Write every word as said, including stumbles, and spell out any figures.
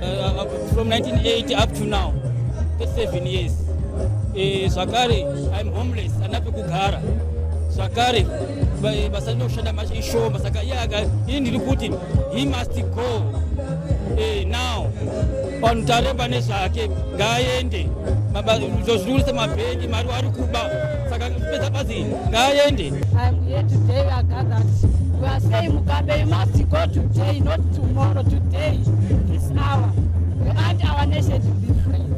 uh, from nineteen eighty up to now, thirty-seven years. Uh, Swakari, I'm homeless, anape kugara. Swakari, basano shanda mashisho, basaka yaga, ini niliputi, he must go. Uh, now, on Talebane Sake, Gayende, Josrulta Mapendi, Maruari Kuba, Sakapazi, Gayende. I'm here today, I got that. We are saying Mugabe, you must go today, not tomorrow, today, this hour. We want our nation to be free.